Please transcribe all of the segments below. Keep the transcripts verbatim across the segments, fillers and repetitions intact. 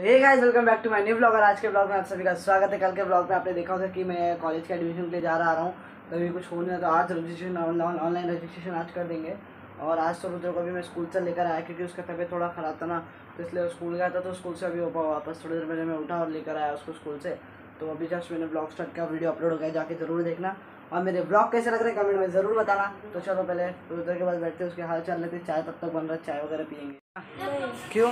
Hey guys, welcome back to my new blog. और आज के ब्लॉग में आप सभी का स्वागत है। कल के ब्लॉग में आपने देखा होगा कि मैं कॉलेज के एडमिशन के लिए जा रहा हूँ, तो अभी कुछ हो नहीं है, तो आज रजिस्ट्रेशन ऑनलाइन रजिस्ट्रेशन आज कर देंगे। और आज तो रुद्र को भी मैं स्कूल से लेकर आया क्योंकि उसका तबीयत थोड़ा ख़राब था ना, तो इसलिए स्कूल गया था। तो स्कूल से अभी वापस थोड़ी देर पहले मैं उठा और लेकर आया उसको स्कूल से। तो अभी जस्ट मैंने ब्लॉग स्टार्ट किया, वीडियो अपलोड हो गया, जाके ज़रूर देखना। और मेरे ब्लॉग कैसे लग रहे हैं कमेंट में ज़रूर बताना। तो चलो पहले रुद्र के पास बैठते उसके हाल चाल लेते, चाय तब तक बन रहा है, चाय वगैरह पियेंगे। क्यों?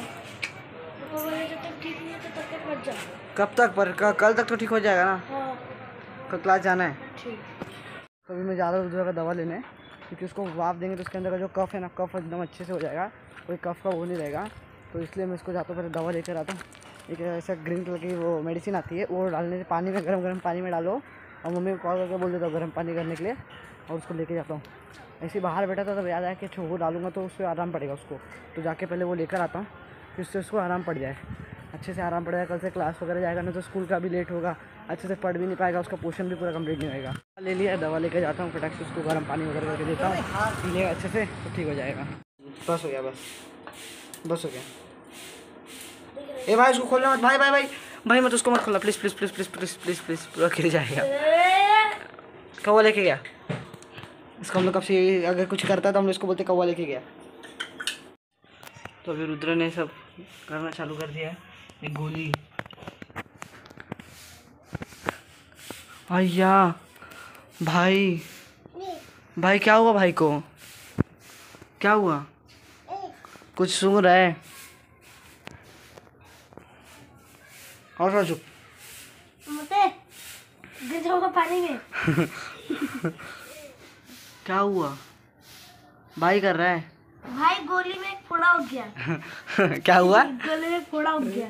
कब तक? पर कल तक तो ठीक हो जाएगा ना? हाँ। कल क्लास जाना है। ठीक। तो अभी मैं जा रहा हूँ रुद्र का दवा लेने, क्योंकि उसको वाफ देंगे तो उसके अंदर का जो कफ है ना, कफ एकदम अच्छे से हो जाएगा, कोई कफ का वो नहीं रहेगा। तो इसलिए मैं इसको जाता हूँ, पहले दवा लेकर आता हूँ। एक ऐसा ग्रीन कलर की वो मेडिसिन आती है, वो डालने से पानी में गर्म गर्म पानी में डालो, और मम्मी को कॉल करके बोल देता हूँ गर्म पानी करने के लिए, और उसको लेके जाता हूँ। ऐसे बाहर बैठा था तब याद आया कि अच्छा वो डालूंगा तो उस पर आराम पड़ेगा उसको, तो जाके पहले वो लेकर आता हूँ, फिर उससे उसको आराम पड़ जाए, अच्छे से आराम पड़ेगा। कल से क्लास वगैरह जाएगा ना तो स्कूल का भी लेट होगा, अच्छे से पढ़ भी नहीं पाएगा, उसका पोर्शन भी पूरा कंप्लीट नहीं होगा। ले लिया, दवा लेकर जाता हूँ, फटाक से उसको गर्म पानी वगैरह करके देता हूँ, पी लेगा अच्छे से तो ठीक हो जाएगा। बस हो गया, बस बस हो गया। ए भाई उसको खोलना मत, भाई भाई भाई भाई मत उसको मत खोलना please please please please please please please पूरा गिर जाएगा। कौवा लेके गया इसको, हम लोग कब से अगर कुछ करता है तो हम लोग इसको बोलते कौवा लेके गया। तो अभी रुद्र ने सब करना चालू कर दिया है। एक गोली भैया, भाई भाई क्या हुआ? भाई को क्या हुआ? कुछ सूंघ रहा है? और थोड़ा चुप, गिर जाऊंगा पानी में। क्या हुआ? भाई कर रहा है? भाई गोली में एक फोड़ा उठ गया। क्या हुआ? गले में फोड़ा उठ गया।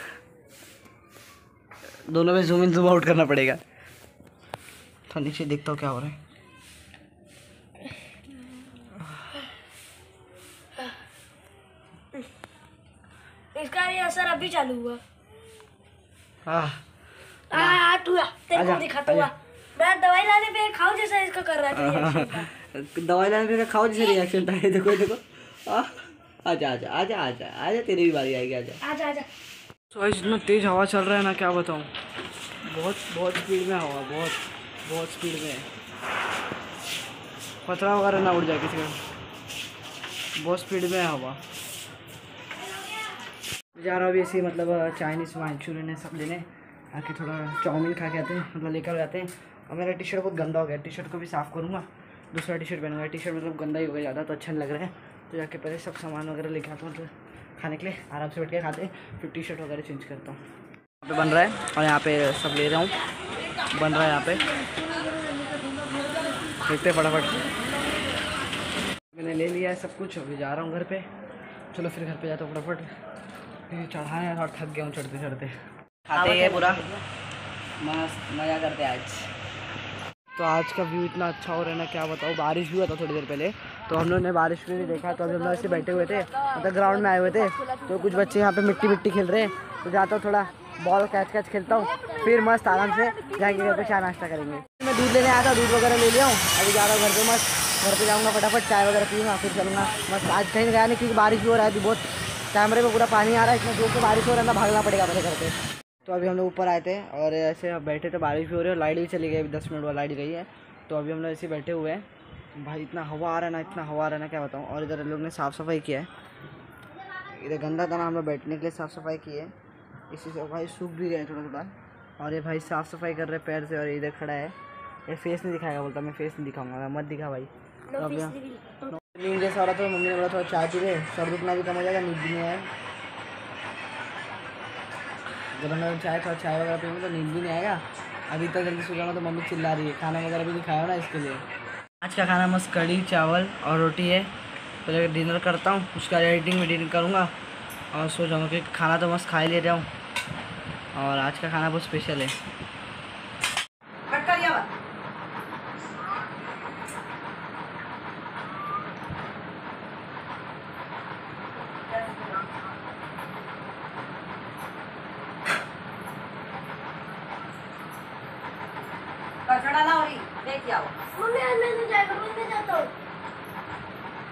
दोनों में जूम इन जूम आउट करना पड़ेगा। तो नीचे देखता हूँ क्या हो रहा है। इसका ये असर अभी चालू हुआ। हाँ आ तू तेरे को दिखाता हुआ मैं दवाई लाने पे खाओ जैसा इसका कर रहा था। दवाई लाने पे खाओ जैसे रिएक्शन था। देखो देखो, आजा आजा आजा आजा आजा, तेरी भी बारी आएगी, आजा आजा आजा। तो इतना तेज हवा चल रहा है ना, क्या बताऊँ, बहुत बहुत स्पीड में हवा, बहुत बहुत स्पीड में। पथरा वगैरह ना उड़ जाए किसी का, बहुत स्पीड में हवा। जा रहा हूँ अभी ऐसे, मतलब चाइनीज़ मांचूरियन है सब लेने, आके थोड़ा चाउमीन खा के आते हैं, मतलब लेकर आते हैं। और मेरा टी शर्ट बहुत गंदा हो गया, टी शर्ट को भी साफ़ करूँगा, दूसरा टी शर्ट पहनूंगा। टी शर्ट मतलब गंदा ही हो गया ज़्यादा, तो अच्छा नहीं लग रहा है। तो जाके पहले सब सामान वगैरह लेके आता हूँ, मतलब खाने के लिए आराम से बैठ के खाते हैं, फिर टी शर्ट वगैरह चेंज करता हूँ। यहाँ पे बन रहा है और यहाँ पे सब ले रहा हूँ, बन रहा है यहाँ पे, देखते फटाफट। मैंने ले लिया है सब कुछ, अभी जा रहा हूँ घर पे। चलो फिर घर पे जाता हूँ फटाफट, चढ़ाए और थक गया हूँ चढ़ते चढ़ते। खाते ही है पूरा मस्त मज़ा करते आज। तो आज का व्यू इतना अच्छा हो रहा है ना, क्या बताऊँ। बारिश भी हुआ था थोड़ी देर पहले, तो हम लोग ने बारिश भी नहीं देखा। तो अभी हम लोग ऐसे बैठे हुए थे, मतलब ग्राउंड में आए हुए थे, तो कुछ बच्चे यहाँ पे मिट्टी मिट्टी खेल रहे हैं। तो जाता हूँ थोड़ा बॉल कैच कैच खेलता हूँ, फिर मस्त आराम से जाएंगे घर पे, चाय नाश्ता करेंगे। मैं दूध लेने आया था, दूध वगैरह ले लिया हूँ, अभी जा रहा हूँ घर पे। मस्त घर पे जाऊँगा, फटाफट चाय वगैरह पीऊँगा, फिर चलूँगा। मस्त आज कहीं गया नहीं क्योंकि बारिश भी हो रहा है, बहुत कैमरे में पूरा पानी आ रहा है, इतना जोर से बारिश हो रहा है ना, भागना पड़ेगा मेरे घर पे। तो अभी हम लोग ऊपर आए थे और ऐसे बैठे थे, बारिश भी हो रही है और लाइट भी चली गई, दस मिनट बाद लाइट गई है। तो अभी हम लोग ऐसे बैठे हुए हैं। भाई इतना हवा आ रहा है ना, इतना हवा आ रहा है ना, क्या बताऊँ। और इधर लोग ने साफ़ सफाई किया है, इधर गंदा था ना, हम लोग बैठने के लिए साफ़ सफाई की है, इसी से भाई सूख भी गए थोड़ा थोड़ा। और ये भाई साफ़ सफाई कर रहे हैं पैर से, और इधर खड़ा है, ये फेस नहीं दिखाएगा, बोलता मैं फेस नहीं दिखाऊंगा। मत दिखा भाई। तो अब नींद जैसा हो रहा था, मम्मी ने बोला थोड़ा चाय पी ले, सर दुखना भी कम हो जाएगा, नींद भी नहीं आए। गर्म गर्म चाय, थोड़ा चाय वगैरह पीएंगे तो नींद भी नहीं आएगा। अभी तक जल्दी सो जाऊँगा तो मम्मी चिल्ला रही है, खाना वगैरह भी नहीं खाया ना, इसके लिए। आज का खाना मस्त कढ़ी चावल और रोटी है। पहले तो डिनर करता हूँ, उसका एडिटिंग वीडिटिंग करूँगा और सो जाऊँगा, क्योंकि खाना तो मस्त खा ही ले रहा हूँ। और आज का खाना बहुत स्पेशल है। कचड़ा ना हो रही, देख आओ। मम्मी अंदर से जाएगा, मैं जाता हूँ।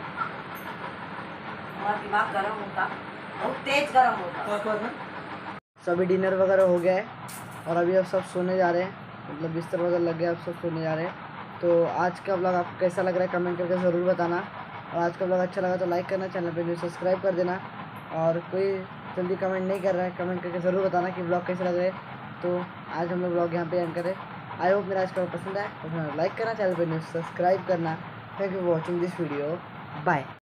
हमारा दिमाग गर्म होता, बहुत तेज गर्म होता। सभी डिनर वगैरह हो गया है और अभी अब सब सोने जा रहे हैं, मतलब बिस्तर वगैरह लग गया, अब सब सोने जा रहे हैं। तो आज का ब्लॉग आपको कैसा लग रहा है कमेंट करके ज़रूर बताना, और आज का ब्लॉग अच्छा लगा तो लाइक करना, चैनल पे न्यू सब्सक्राइब कर देना, और कोई जल्दी कमेंट नहीं कर रहा है कमेंट करके ज़रूर बताना कि ब्लॉग कैसे लग रहे हैं। तो आज हम लोग ब्लॉग यहाँ पे एंड करें। आई होप मेरा आज का पसंद आए तो लाइक करना, चैनल पे न्यू सब्सक्राइब करना। Thank you for watching this video, bye.